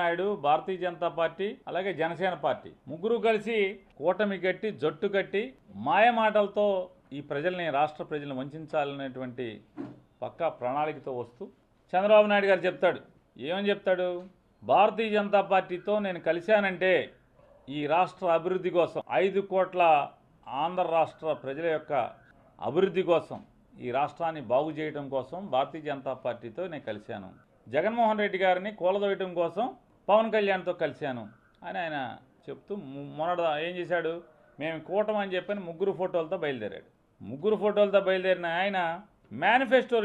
Naidu, Bharatiya Janata party, అలాగే Janasena party ముగ్గురు కలిసి కూటమి కట్టి జట్టు కట్టి మాయమాటలతో ఈ ప్రజల్ని, రాష్ట్ర ప్రజల్ని వంచాలనేటువంటి పక్కా ప్రణాళికతో వస్తూ చంద్రబాబు నాయుడు గారు చెప్తాడు. ఏమని చెప్తాడు? భారతీయ జనతా పార్టీతో నేను కలిశానంటే ఈ రాష్ట్ర అభివృద్ధి కోసం, 5 కోట్ల ఆంధ్ర రాష్ట్ర ప్రజల యొక్క అభివృద్ధి కోసం, ఈ రాష్ట్రాన్ని బాగు చేయడం కోసం భారతీయ జనతా పార్టీతో నేను కలిశాను. జగన్మోహన్ రెడ్డి గారిని కూలదోయటం కోసం పవన్ కళ్యాణ్తో కలిశాను అని ఆయన చెప్తూ మొన్నట ఏం చేశాడు? మేము కూటమి అని చెప్పని 3 ఫోటోలతో బయలుదేరాడు. 3 ఫోటోలతో బయలుదేరిన ఆయన మేనిఫెస్టో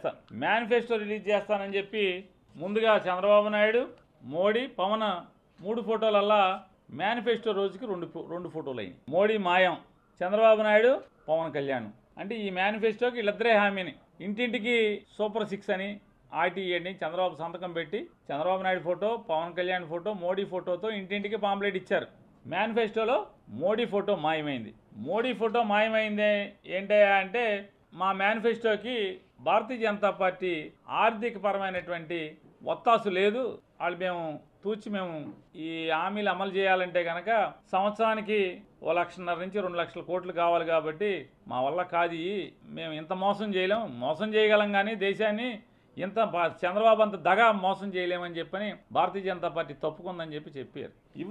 రిలీజ్ చేస్తానని చెప్పి ముందుగా చంద్రబాబు నాయుడు, మోడీ, పవన్ 3 ఫోటోలల్లా మేనిఫెస్టో రోజుకి 2 ఫోటోలు అయినాయి. మోడీ మాయం, చంద్రబాబు నాయుడు, పవన్ కళ్యాణ్. అంటే ఈ మేనిఫెస్టోకి వీళ్ళిద్దరే హామీని. ఇంటింటికి సూపర్ 6 అని, ఆర్టీఏని చంద్రబాబు సంతకం పెట్టి చంద్రబాబు నాయుడు ఫోటో, పవన్ కళ్యాణ్ ఫోటో, మోడీ ఫోటోతో ఇంటింటికి పాంప్లెట్ ఇచ్చారు. మేనిఫెస్టోలో మోడీ ఫోటో మాయమైంది. మోడీ ఫోటో మాయమైంది ఏంటయ్యా అంటే, మా మేనిఫెస్టోకి భారతీయ జనతా పార్టీ ఆర్థిక పరమైనటువంటి ఒత్తాసు లేదు, వాళ్ళు మేము ఈ హామీలు అమలు చేయాలంటే కనుక సంవత్సరానికి 1,50,000 నుంచి 2 లక్షల కోట్లు కావాలి, కాబట్టి మా వల్ల కాదు, మేము ఇంత మోసం చేయగలం కానీ దేశాన్ని ఇంత చంద్రబాబు అంత దగా మోసం చేయలేమని చెప్పని భారతీయ జనతా పార్టీ తప్పుకుందని చెప్పారు.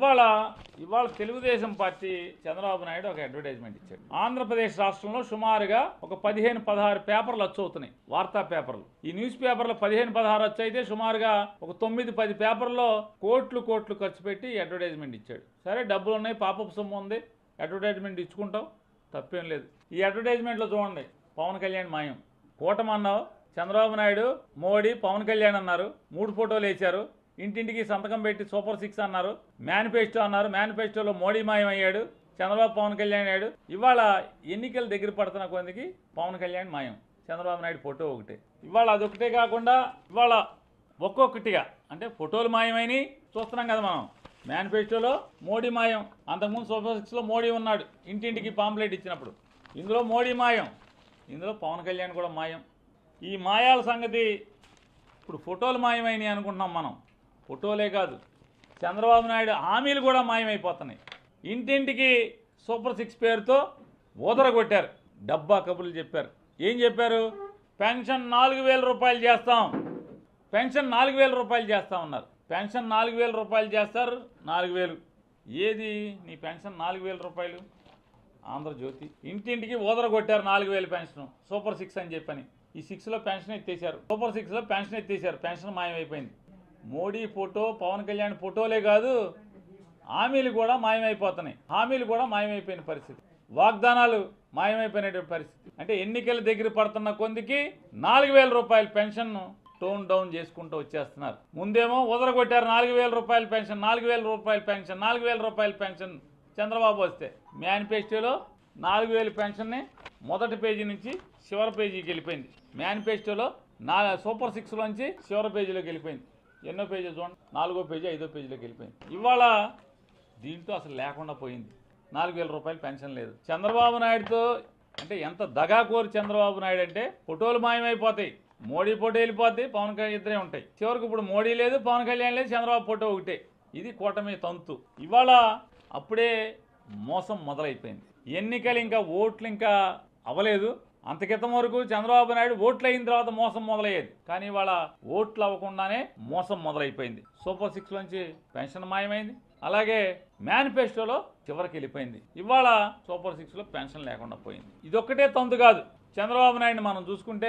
ఇవాళ తెలుగుదేశం పార్టీ చంద్రబాబు నాయుడు ఒక అడ్వర్టైజ్మెంట్ ఇచ్చాడు. ఆంధ్రప్రదేశ్ రాష్ట్రంలో సుమారుగా ఒక 15-16 పేపర్లు వచ్చవుతున్నాయి, వార్తా పేపర్లు. ఈ న్యూస్ పేపర్లు 15-16 వచ్చైతే సుమారుగా ఒక 9-10 పేపర్లో కోట్లు ఖర్చు పెట్టి అడ్వర్టైజ్మెంట్ ఇచ్చాడు. సరే, డబ్బులు ఉన్నాయి, పాపపు సొమ్ము ఉంది, అడ్వర్టైజ్మెంట్ ఇచ్చుకుంటాం, తప్పేం లేదు. ఈ అడ్వర్టైజ్మెంట్లో చూడండి, పవన్ కళ్యాణ్ మాయం. కూటమి అన్నావు, చంద్రబాబు నాయుడు, మోడీ, పవన్ కళ్యాణ్ అన్నారు, 3 ఫోటోలు వేశారు, ఇంటింటికి సంతకం పెట్టి సూపర్ 6 అన్నారు, మేనిఫెస్టో అన్నారు, మేనిఫెస్టోలో మోడీ మాయం అయ్యాడు, చంద్రబాబు పవన్ కళ్యాణ్ అయ్యాడు. ఇవాళ ఎన్నికలు దగ్గర పడుతున్న కొందికి పవన్ కళ్యాణ్ మాయం, చంద్రబాబు నాయుడు ఫోటో ఒకటే. ఇవాళ అదొకటే కాకుండా ఇవాళ ఒక్కొక్కటిగా అంటే ఫోటోలు మాయమైనవి చూస్తున్నాం కదా మనం. మేనిఫెస్టోలో మోడీ మాయం, అంతకుముందు సూపర్ 6లో మోడీ ఉన్నాడు ఇంటింటికి పాంప్లెట్ ఇచ్చినప్పుడు. ఇందులో మోడీ మాయం, ఇందులో పవన్ కళ్యాణ్ కూడా మాయం. ఈ మాయాల సంగతి ఇప్పుడు ఫోటోలు మాయమైనవి అనుకుంటున్నాం మనం. ఫోటోలే కాదు, చంద్రబాబు నాయుడు హామీలు కూడా మాయమైపోతున్నాయి. ఇంటింటికి సూపర్ 6 పేరుతో ఊదరగొట్టారు, డబ్బా కబుర్లు చెప్పారు. ఏం చెప్పారు? పెన్షన్ 4,000 రూపాయలు చేస్తాం, పెన్షన్ 4,000 రూపాయలు చేస్తామన్నారు. పెన్షన్ 4,000 రూపాయలు చేస్తారు. 4,000 ఏది నీ పెన్షన్? 4,000 రూపాయలు. ఆంధ్రజ్యోతి ఇంటింటికి ఊదరగొట్టారు 4,000 పెన్షన్, సూపర్ 6 అని చెప్పని. ఈ 6లో పెన్షన్ ఎత్తేసారు, సూపర్ 6లో పెన్షన్ ఎత్తేసారు, పెన్షన్ మాయమైపోయింది. మోడీ ఫోటో, పవన్ కళ్యాణ్ ఫోటోలే కాదు, హామీలు కూడా మాయమైపోతున్నాయి. హామీలు కూడా మాయమైపోయిన పరిస్థితి, వాగ్దానాలు మాయమైపోయినటువంటి పరిస్థితి. అంటే ఎన్నికల దగ్గర పడుతున్న కొందికి 4,000 రూపాయల పెన్షన్ను టోన్ డౌన్ చేసుకుంటూ వచ్చేస్తున్నారు. ముందేమో ఉదరగొట్టారు 4,000 రూపాయల పెన్షన్, 4,000 రూపాయల పెన్షన్, 4,000 రూపాయల పెన్షన్. చంద్రబాబు వస్తే మేనిఫెస్టోలో 4,000 పెన్షన్ని మొదటి పేజీ నుంచి చివరి పేజీకి వెళ్ళిపోయింది. మేనిఫెస్టోలో సూపర్ 6లోంచి చివరి పేజీలోకి వెళ్ళిపోయింది. ఎన్నో పేజీ చూడండి, 4వ పేజీ 5వ పేజీలోకి వెళ్ళిపోయింది. ఇవాళ దీంట్లో అసలు లేకుండా పోయింది, 4,000 రూపాయలు పెన్షన్ లేదు. చంద్రబాబు నాయుడుతో అంటే ఎంత దగాకోరు చంద్రబాబు నాయుడు అంటే, ఫోటోలు మాయమైపోతాయి, మోడీ ఫోటో వెళ్ళిపోద్ది, పవన్ కళ్యాణ్ ఇద్దరే ఉంటాయి. చివరికి ఇప్పుడు మోడీ లేదు, పవన్ కళ్యాణ్ లేదు, చంద్రబాబు ఫోటో ఒకటే. ఇది కూటమి తంతు. ఇవాళ అప్పుడే మోసం మొదలైపోయింది. ఎన్నికలు ఇంకా ఓట్లు ఇంకా అవ్వలేదు. అంత క్రితం వరకు చంద్రబాబు నాయుడు ఓట్లు అయిన తర్వాత మోసం మొదలయ్యేది, కానీ ఇవాళ ఓట్లు అవ్వకుండానే మోసం మొదలైపోయింది. సూపర్ 6లోంచి పెన్షన్ మాయమైంది, అలాగే మేనిఫెస్టోలో చివరికి వెళ్ళిపోయింది. ఇవాళ సూపర్ 6లో పెన్షన్ లేకుండా పోయింది. ఇదొక్కటే తంతు కాదు. చంద్రబాబు నాయుడు మనం చూసుకుంటే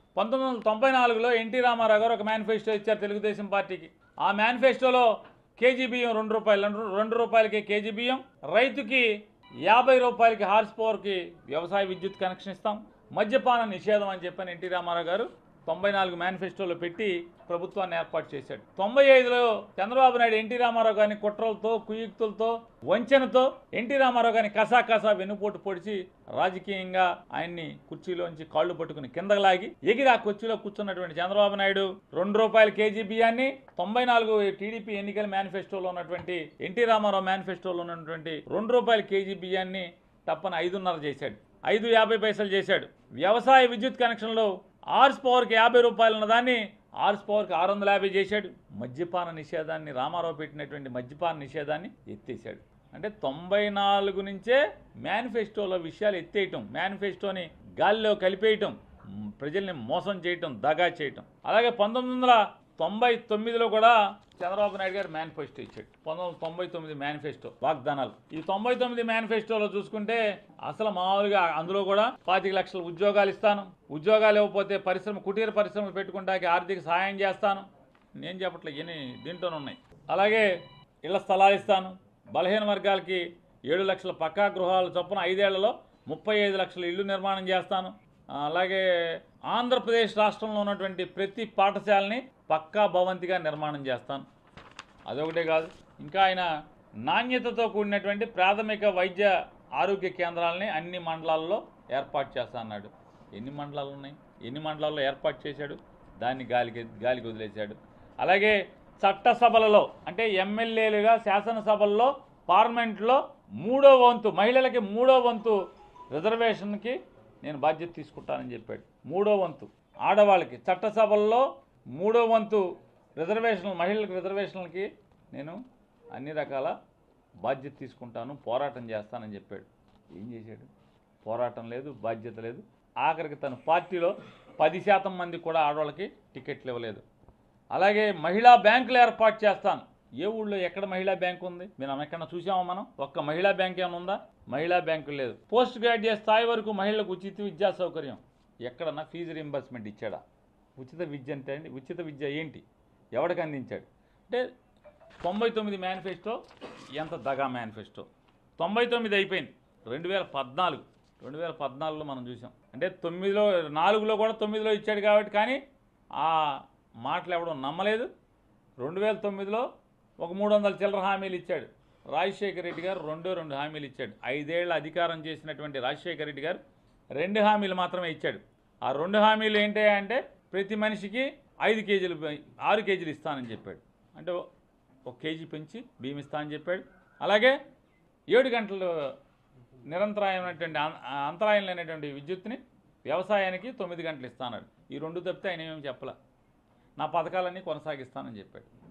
1994లో ఎన్టీ రామారావు గారు ఒక మేనిఫెస్టో ఇచ్చారు తెలుగుదేశం పార్టీకి. ఆ మేనిఫెస్టోలో కేజీ బియ్యం 2 రూపాయలు, 2 రూపాయలకి కేజీ బియ్యం, రైతుకి 50 రూపాయలకి హార్స్ పవర్కి వ్యవసాయ విద్యుత్ కనెక్షన్ ఇస్తాం, మద్యపాన నిషేధం అని చెప్పని ఎన్టీ రామారావు గారు 94 మేనిఫెస్టోలో పెట్టి ప్రభుత్వాన్ని ఏర్పాటు చేశాడు. 95లో చంద్రబాబు నాయుడు ఎన్టీ రామారావు గారిని కుట్రలతో, కుయుక్తులతో, వంచనతో ఎన్టీ రామారావు గారిని కసాకసా వెన్నుపోటు పొడిచి రాజకీయంగా ఆయన్ని కుర్చీలోంచి కాళ్ళు పట్టుకుని కిందకు లాగి ఎగిరి ఆ కుర్చీలో కూర్చున్నటువంటి చంద్రబాబు నాయుడు 2 రూపాయల కేజీ బియ్యాన్ని 94 టీడీపీ ఎన్నికల మేనిఫెస్టోలో ఉన్నటువంటి ఎన్టీ రామారావు మేనిఫెస్టోలో ఉన్నటువంటి 2 రూపాయల కేజీ బియ్యాన్ని తప్పన 5.5 చేశాడు, 5.50 చేశాడు. వ్యవసాయ విద్యుత్ కనెక్షన్లో హార్స్ పవర్కి 50 రూపాయలు ఉన్నదాన్ని హార్స్ పవర్కి 650 చేశాడు. మద్యపాన నిషేధాన్ని, రామారావు పెట్టినటువంటి మద్యపాన నిషేధాన్ని ఎత్తేసాడు. అంటే 94 నుంచే మేనిఫెస్టోలో విషయాలు ఎత్తేయటం, మేనిఫెస్టోని గాలిలో కలిపేయటం, ప్రజల్ని మోసం చేయటం, దగా చేయటం. అలాగే 1999లో కూడా చంద్రబాబు నాయుడు గారు మేనిఫెస్టో ఇచ్చాడు. 1999 మేనిఫెస్టో వాగ్దానాలు. ఈ 99 మేనిఫెస్టోలో చూసుకుంటే అసలు మామూలుగా అందులో కూడా 25 లక్షల ఉద్యోగాలు ఇస్తాను, ఉద్యోగాలు ఇవ్వకపోతే కుటీర పరిశ్రమలు పెట్టుకుంటానికి ఆర్థిక సహాయం చేస్తాను. నేను చెప్పట్లేదు, ఇవన్నీ దీంట్లోనే ఉన్నాయి. అలాగే ఇళ్ల స్థలాలు ఇస్తాను, బలహీన వర్గాలకి 7 లక్షల పక్కా గృహాల చొప్పున 5 ఏళ్లలో 35 లక్షల ఇళ్లు నిర్మాణం చేస్తాను. అలాగే ఆంధ్రప్రదేశ్ రాష్ట్రంలో ఉన్నటువంటి ప్రతి పాఠశాలని పక్కా భవంతిగా నిర్మాణం చేస్తాను. అదొకటే కాదు, ఇంకా ఆయన నాణ్యతతో కూడినటువంటి ప్రాథమిక వైద్య ఆరోగ్య కేంద్రాలని అన్ని మండలాల్లో ఏర్పాటు చేస్తా అన్నాడు. ఎన్ని మండలాలు ఉన్నాయి, ఎన్ని మండలాల్లో ఏర్పాటు చేశాడు? దాన్ని గాలికి వదిలేశాడు. అలాగే చట్టసభలలో అంటే ఎమ్మెల్యేలుగా శాసనసభల్లో పార్లమెంట్లో 3వ వంతు మహిళలకి 3వ వంతు రిజర్వేషన్కి నేను బాధ్యత తీసుకుంటానని చెప్పాడు. 3వ వంతు ఆడవాళ్ళకి చట్టసభల్లో 3వ వంతు రిజర్వేషన్లు, మహిళలకు రిజర్వేషన్లకి నేను అన్ని రకాల బాధ్యత తీసుకుంటాను, పోరాటం చేస్తానని చెప్పాడు. ఏం చేశాడు? పోరాటం లేదు, బాధ్యత లేదు. ఆఖరికి తన పార్టీలో 10% మందికి కూడా ఆడవాళ్ళకి టికెట్లు ఇవ్వలేదు. అలాగే మహిళా బ్యాంకులు ఏర్పాటు చేస్తాను. ఏ ఊళ్ళో ఎక్కడ మహిళా బ్యాంకు ఉంది? మనం ఎక్కడన్నా చూసామా? మనం ఒక్క మహిళా బ్యాంక్ ఏమైనా ఉందా? మహిళా బ్యాంకు లేదు. పోస్ట్ గ్రాడ్యుయేట్ స్థాయి వరకు మహిళలకు ఉచిత విద్యా సౌకర్యం. ఎక్కడన్నా ఫీజు రింబర్స్మెంట్ ఇచ్చాడా? ఉచిత విద్య అంటే అండి, ఉచిత విద్య ఏంటి, ఎవరికి అందించాడు? అంటే 99 మేనిఫెస్టో ఎంత దగా మేనిఫెస్టో. 99 అయిపోయింది. 2014లో మనం చూసాం. అంటే 4లో కూడా 9లో ఇచ్చాడు కాబట్టి, కానీ ఆ మాటలు ఎవడో నమ్మలేదు. 2009లో ఒక 300 చిల్లర హామీలు ఇచ్చాడు. రాజశేఖర రెడ్డి గారు 2 హామీలు ఇచ్చాడు. 5 ఏళ్ల అధికారం చేసినటువంటి రాజశేఖర రెడ్డి గారు 2 హామీలు మాత్రమే ఇచ్చాడు. ఆ 2 హామీలు ఏంటి అంటే ప్రతి మనిషికి 6 కేజీలు ఇస్తానని చెప్పాడు. అంటే 1 కేజీ పెంచి బియ్యం ఇస్తానని చెప్పాడు. అలాగే 7 గంటలు నిరంతరాయమైనటువంటి అంతరాయం లేనటువంటి విద్యుత్తుని వ్యవసాయానికి 9 గంటలు ఇస్తానన్నాడు. ఈ 2 తప్పితే ఆయన ఏమేమి చెప్పలే. నా పథకాలన్నీ కొనసాగిస్తానని చెప్పాడు.